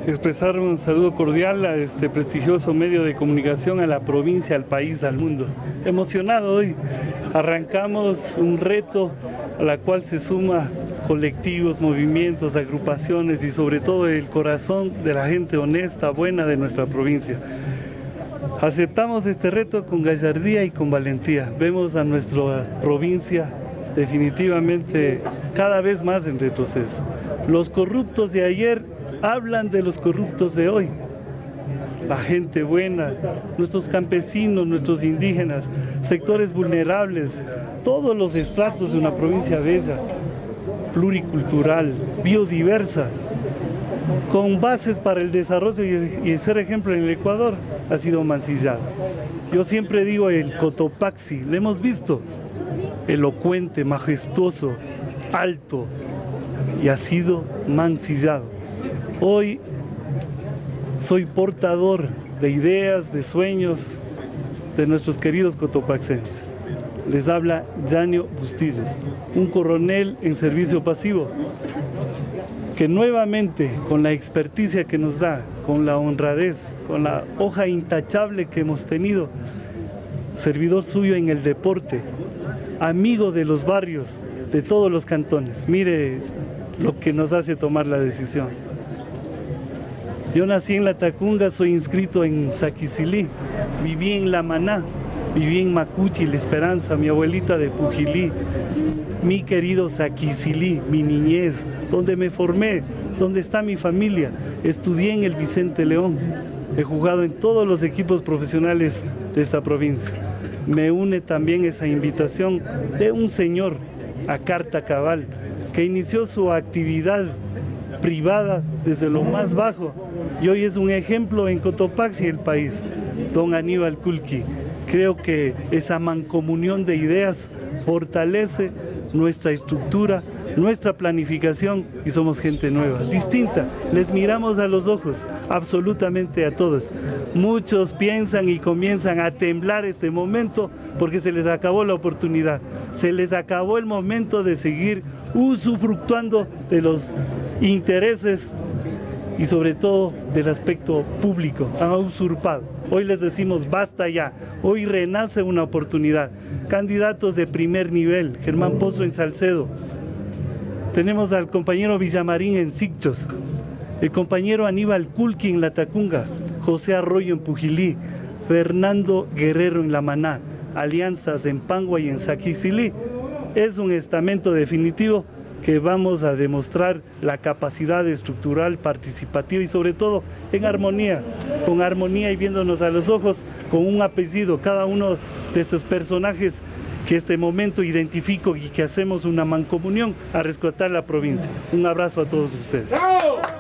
expresar un saludo cordial a este prestigioso medio de comunicación, a la provincia, al país, al mundo. Emocionado hoy, arrancamos un reto a la cual se suma colectivos, movimientos, agrupaciones y sobre todo el corazón de la gente honesta, buena de nuestra provincia. Aceptamos este reto con gallardía y con valentía. Vemos a nuestra provincia definitivamente cada vez más en retroceso. Los corruptos de ayer hablan de los corruptos de hoy. La gente buena, nuestros campesinos, nuestros indígenas, sectores vulnerables, todos los estratos de una provincia bella, pluricultural, biodiversa, con bases para el desarrollo y ser ejemplo en el Ecuador, ha sido mancillado. Yo siempre digo el Cotopaxi, lo hemos visto, elocuente, majestuoso, alto, y ha sido mancillado. Hoy soy portador de ideas, de sueños de nuestros queridos cotopaxenses. Les habla Yanio Bustillos, un coronel en servicio pasivo, que nuevamente, con la experticia que nos da, con la honradez, con la hoja intachable que hemos tenido, servidor suyo en el deporte, amigo de los barrios, de todos los cantones. Mire lo que nos hace tomar la decisión. Yo nací en Latacunga, soy inscrito en Saquicilí, viví en La Maná, viví en Macuchi, La Esperanza, mi abuelita de Pujilí, mi querido Saquicilí, mi niñez, donde me formé, donde está mi familia. Estudié en el Vicente León, he jugado en todos los equipos profesionales de esta provincia. Me une también esa invitación de un señor, a carta cabal, que inició su actividad privada desde lo más bajo y hoy es un ejemplo en Cotopaxi y el país, don Aníbal Kulki. Creo que esa mancomunión de ideas fortalece nuestra estructura, nuestra planificación y somos gente nueva, distinta. Les miramos a los ojos, absolutamente a todos. Muchos piensan y comienzan a temblar este momento porque se les acabó la oportunidad. Se les acabó el momento de seguir usufructuando de los intereses y sobre todo del aspecto público. Han usurpado. Hoy les decimos basta ya, hoy renace una oportunidad. Candidatos de primer nivel, Germán Pozo en Salcedo, tenemos al compañero Villamarín en Sicchos, el compañero Aníbal Kulki en Latacunga, José Arroyo en Pujilí, Fernando Guerrero en La Maná, alianzas en Pangua y en Saquicilí. Es un estamento definitivo que vamos a demostrar la capacidad estructural, participativa y sobre todo en armonía, con armonía y viéndonos a los ojos con un apellido, cada uno de estos personajes que este momento identifico y que hacemos una mancomunión a rescatar la provincia. Un abrazo a todos ustedes.